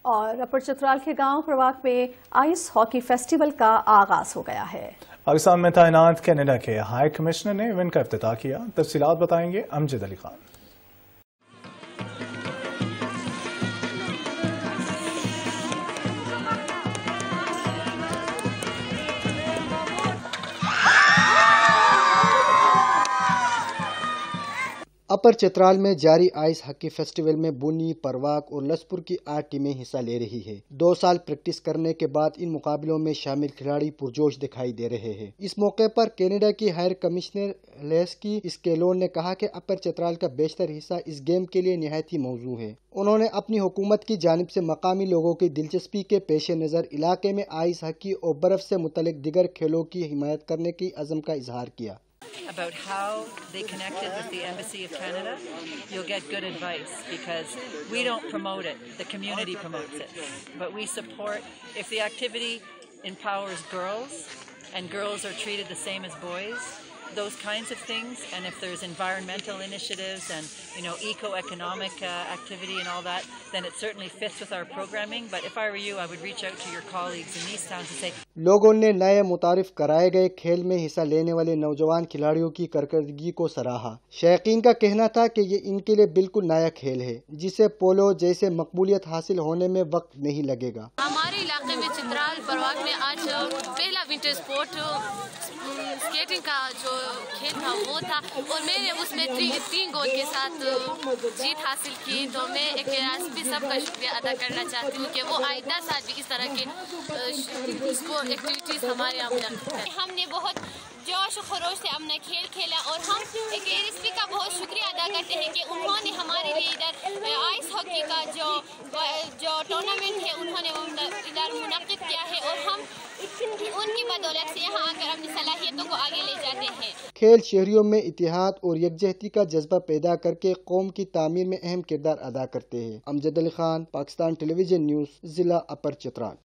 اور اپر چترال کے گاؤں پرواق میں آئس ہاکی فیسٹیول کا آغاز ہو گیا ہے۔ پاکستان میں تعینات کینیڈا کے ہائی کمشنر نے ایونٹ کا افتتاح کیا۔ تفصیلات بتائیں گے امجد علی خان۔ اپر چترال میں جاری آئس ہاکی فیسٹیول میں بونی، پرواق اور لسپور کی 8 ٹیمیں حصہ لے رہی ہیں۔ 2 سال پریکٹس کرنے کے بعد ان مقابلوں میں شامل کھلاڑی پرجوش دکھائی دے رہے ہیں۔ اس موقع پر کینیڈا کی ہائر کمشنر لیسکی اسکیلون نے کہا کہ اپر چترال کا بیشتر حصہ اس گیم کے لیے نہایت ہی موزوں ہے۔ انہوں نے اپنی حکومت کی جانب سے مقامی لوگوں کی دلچسپی کے پیش نظر علاقے میں آئس ہاکی اور برف سے متعلق دیگر کھیلوں کی حمایت کرنے کی عزم کا اظہار کیا۔ About how they connected with the Embassy of Canada, you'll get good advice because we don't promote it, the community promotes it. But we support, if the activity empowers girls and girls are treated the same as boys, those kinds of things, and if there's environmental initiatives and eco-economic activity and all that, then it certainly fits with our programming. But if I were you, I would reach out to your colleagues in these towns and say. لوگوں نے نئے متعارف کرائے گئے کھیل میں حصہ لینے والے نوجوان کھلاڑیوں کی کارکردگی کو سراہا۔ شائقین کا کہنا تھا کہ یہ ان کے لیے بالکل نیا کھیل ہے جسے پولو جیسے مقبولیت حاصل ہونے میں وقت نہیں لگے گا۔ ہمارے علاقے میں چترال پرواق میں آج پہلا ونٹر اسپورٹ اسکیٹنگ کا جو کھیل تھا وہ تھا، اور میں نے اس میں 3 گول کے ساتھ جیت حاصل کی۔ تو میں ایک ریاستی سب کا شکریہ ادا کرنا چاہتی ہوں کہ وہ آئندہ سال بھی اس طرح کے ایکٹیویٹیز ہمارے یہاں منعقد کریں۔ ہم نے بہت جوش و خروش سے اپنا کھیل کھیلا، اور ہم ایک ریاستی کا بہت شکریہ ادا کرتے ہیں کہ انہوں نے ہمارے لیے ادھر آئس ہاکی کا جو ٹورنامنٹ ہے انہوں نے ادھر منعقد کیا ہے، اور ہم ان کی بدولت سے یہاں آ کر اپنی صلاحیتوں کو آگے لے جاتے ہیں۔ کھیل شہریوں میں اتحاد اور یکجہتی کا جذبہ پیدا کر کے قوم کی تعمیر میں اہم کردار ادا کرتے ہیں۔ Amjad Ali Khan, Pakistan television news, ضلع اپر چترال۔